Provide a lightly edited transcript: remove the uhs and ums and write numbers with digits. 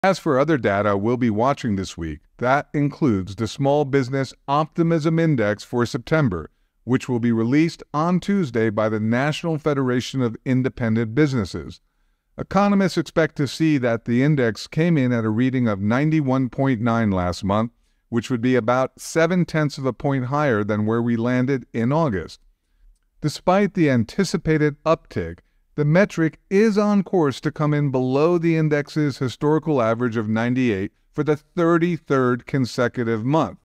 As for other data we'll be watching this week, that includes the Small Business Optimism Index for September, which will be released on Tuesday by the National Federation of Independent Businesses. Economists expect to see that the index came in at a reading of 91.9 last month, which would be about 0.7 of a point higher than where we landed in August. Despite the anticipated uptick, the metric is on course to come in below the index's historical average of 98 for the 33rd consecutive month.